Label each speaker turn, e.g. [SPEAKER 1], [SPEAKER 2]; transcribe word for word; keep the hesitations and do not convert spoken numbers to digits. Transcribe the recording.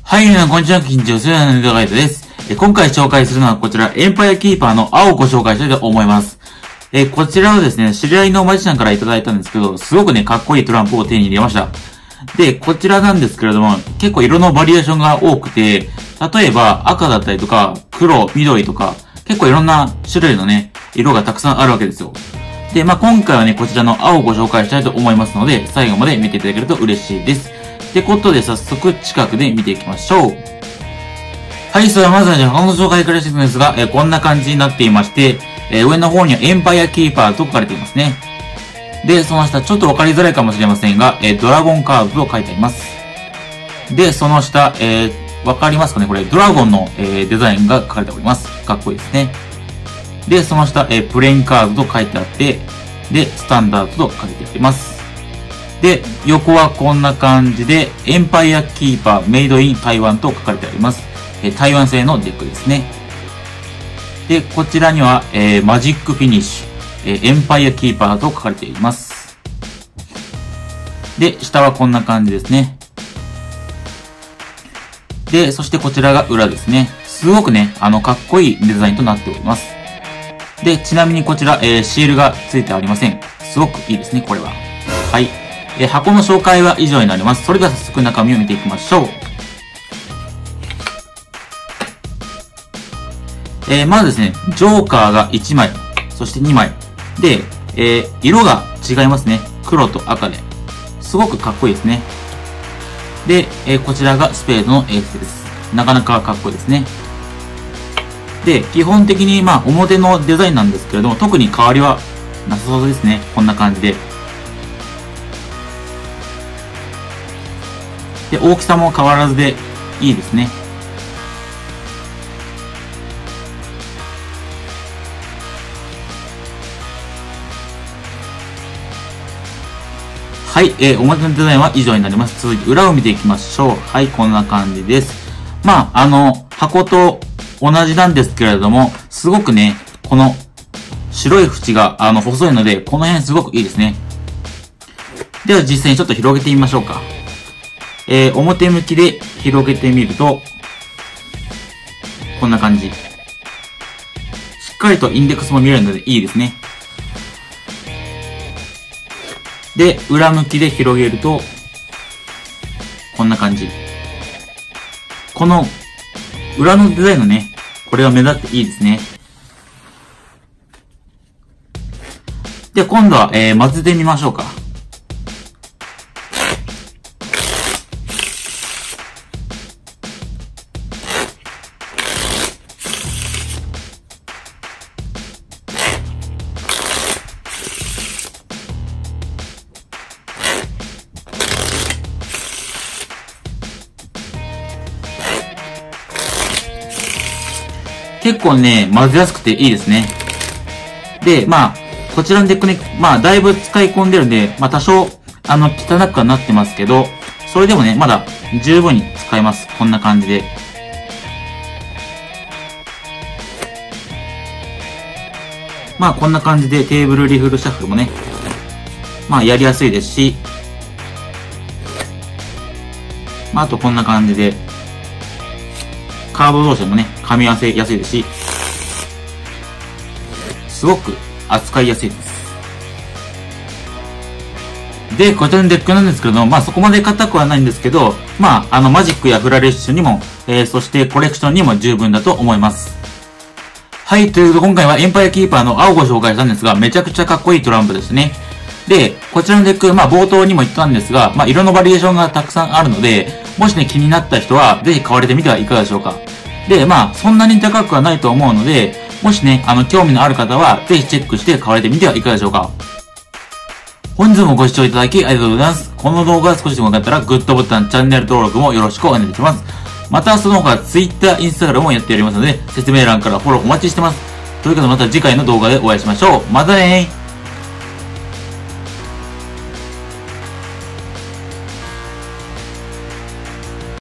[SPEAKER 1] はい、皆さん、こんにちは。緊張するの動画です。え今回紹介するのはこちら、エンパイアキーパーの青をご紹介したいと思います。えこちらはですね、知り合いのマジシャンからいただいたんですけど、すごくね、かっこいいトランプを手に入れました。で、こちらなんですけれども、結構色のバリエーションが多くて、例えば赤だったりとか、黒、緑とか、結構いろんな種類のね、色がたくさんあるわけですよ。で、まあ、今回はね、こちらの青をご紹介したいと思いますので、最後まで見ていただけると嬉しいです。ってことで、早速近くで見ていきましょう。はい、それではまずはじゃあ、この紹介からしていくんですが、えー、こんな感じになっていまして、えー、上の方にはエンパイアキーパーと書かれていますね。で、その下、ちょっとわかりづらいかもしれませんが、えー、ドラゴンカーブと書いてあります。で、その下、えー、わかりますかねこれ、ドラゴンの、えー、デザインが書かれております。かっこいいですね。で、その下、えー、プレインカーブと書いてあって、で、スタンダードと書いてあります。で、横はこんな感じで、エンパイアキーパーメイドイン台湾と書かれてあります。えー、台湾製のデックですね。で、こちらには、えー、マジックフィニッシュ、えー、エンパイアキーパーと書かれています。で、下はこんな感じですね。で、そしてこちらが裏ですね。すごくね、あの、かっこいいデザインとなっております。で、ちなみにこちら、えー、シールが付いてありません。すごくいいですね、これは。はい。えー、箱の紹介は以上になります。それでは早速中身を見ていきましょう。えー、まずですね、ジョーカーがいちまい、そしてにまい。で、えー、色が違いますね。黒と赤で。すごくかっこいいですね。で、えー、こちらがスペードのエースです。なかなかかっこいいですね。で、基本的にまあ表のデザインなんですけれども、特に変わりはなさそうですね。こんな感じで。で、大きさも変わらずでいいですね。はい、えー、表のデザインは以上になります。続いて裏を見ていきましょう。はい、こんな感じです。まあ、あの、箱と同じなんですけれども、すごくね、この白い縁があの細いので、この辺すごくいいですね。では実際にちょっと広げてみましょうか。えー、表向きで広げてみると、こんな感じ。しっかりとインデックスも見えるのでいいですね。で、裏向きで広げると、こんな感じ。この、裏のデザインのね、これが目立っていいですね。で、今度は、えー、混ぜてみましょうか。結構ね、混ぜやすくていいですね。で、まあ、こちらのデックね、まあ、だいぶ使い込んでるんで、まあ、多少、あの、汚くはなってますけど、それでもね、まだ十分に使えます。こんな感じで。まあ、こんな感じでテーブルリフルシャッフルもね、まあ、やりやすいですし、まあ、あとこんな感じで、カード同士でもね、噛み合わせやすいですし、すごく扱いやすいです。で、こちらのデックなんですけれども、まあそこまで硬くはないんですけど、まああのマジックやフラレッシュにも、えー、そしてコレクションにも十分だと思います。はい、ということで今回はエンパイアキーパーの青をご紹介したんですが、めちゃくちゃかっこいいトランプですね。で、こちらのデック、まあ冒頭にも言ったんですが、まあ色のバリエーションがたくさんあるので、もしね気になった人は、ぜひ買われてみてはいかがでしょうか。で、まあ、そんなに高くはないと思うので、もしね、あの、興味のある方は、ぜひチェックして買われてみてはいかがでしょうか。本日もご視聴いただきありがとうございます。この動画が少しでも良かったら、グッドボタン、チャンネル登録もよろしくお願いします。また、その他、Twitter、Instagram もやっておりますので、説明欄からフォローお待ちしてます。ということで、また次回の動画でお会いしましょう。またねー。